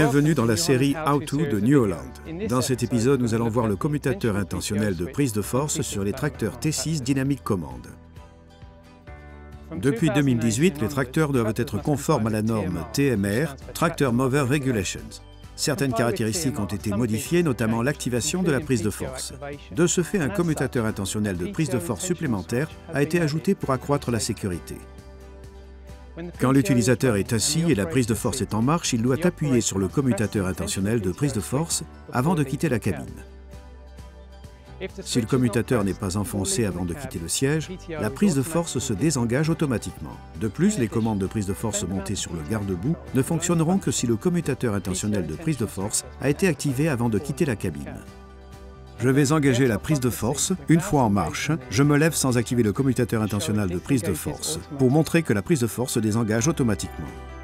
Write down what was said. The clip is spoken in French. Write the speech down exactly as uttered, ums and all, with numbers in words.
Bienvenue dans la série How To de New Holland. Dans cet épisode, nous allons voir le commutateur intentionnel de prise de force sur les tracteurs T six Dynamic Command. Depuis deux mille dix-huit, les tracteurs doivent être conformes à la norme T M R, Tractor Mover Regulations. Certaines caractéristiques ont été modifiées, notamment l'activation de la prise de force. De ce fait, un commutateur intentionnel de prise de force supplémentaire a été ajouté pour accroître la sécurité. Quand l'utilisateur est assis et la prise de force est en marche, il doit appuyer sur le commutateur intentionnel de prise de force avant de quitter la cabine. Si le commutateur n'est pas enfoncé avant de quitter le siège, la prise de force se désengage automatiquement. De plus, les commandes de prise de force montées sur le garde-boue ne fonctionneront que si le commutateur intentionnel de prise de force a été activé avant de quitter la cabine. Je vais engager la prise de force. Une fois en marche, je me lève sans activer le commutateur intentionnel de prise de force pour montrer que la prise de force se désengage automatiquement.